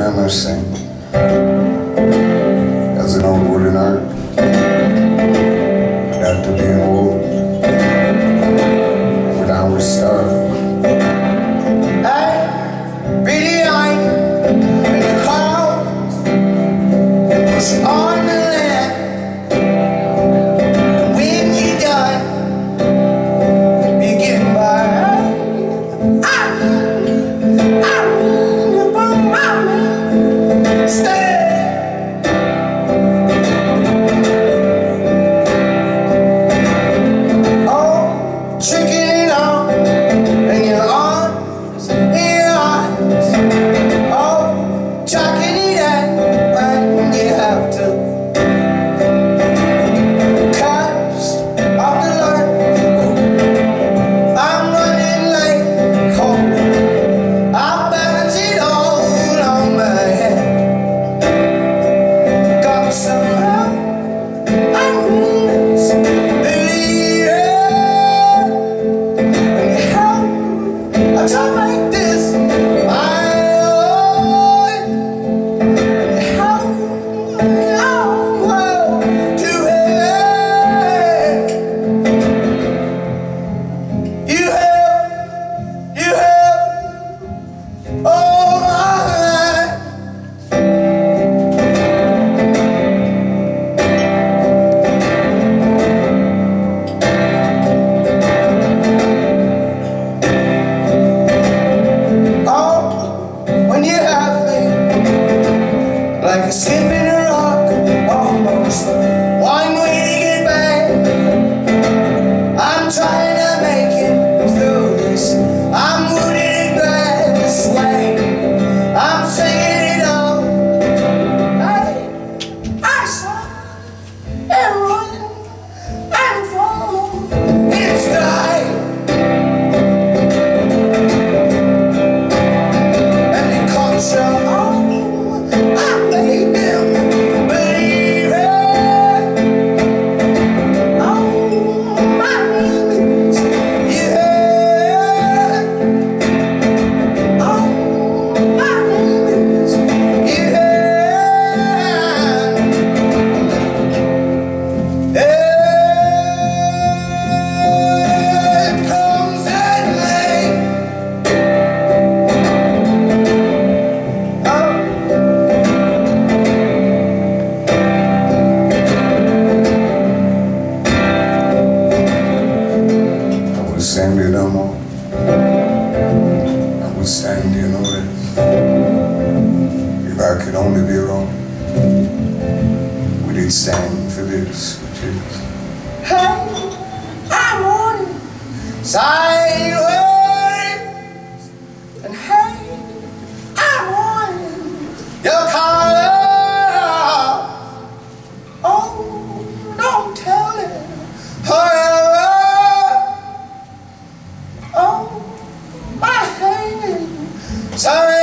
I must sing, as an old wooden ark, got to being old, when I was starved. I really like when the clouds push on the land, and when you're done, you get by. Like a skip in a rock, almost one way to get back. I'm trying to make it through this. I'm wounded in grass way. I'm singing it all. I saw everyone and fall. It's night, and the culture. Standing no more, I was standing on it. If I could only be wrong, we did stand for this, which is, hey, I'm on sideways, and hey, I'm on your collar. Oh, don't tell it. Sorry.